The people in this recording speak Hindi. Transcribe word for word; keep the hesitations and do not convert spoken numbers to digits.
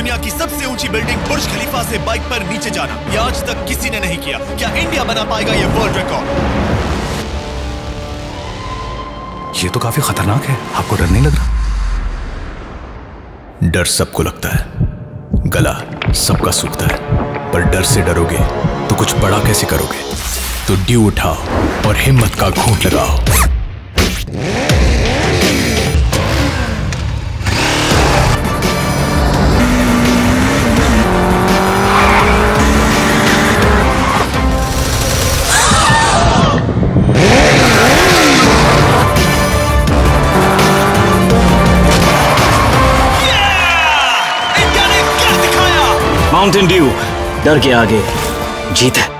दुनिया की सबसे ऊंची बिल्डिंग बुर्ज खलीफा से बाइक पर नीचे जाना, ये आज तक किसी ने नहीं किया। क्या इंडिया बना पाएगा ये वर्ल्ड रिकॉर्ड? ये तो काफी खतरनाक है, आपको डर नहीं लग रहा? डर सबको लगता है, गला सबका सूखता है, पर डर से डरोगे तो कुछ बड़ा कैसे करोगे? तो ड्यू उठाओ और हिम्मत का घूंट लगाओ। माउंटेन ड्यू, डर के आगे जीत है।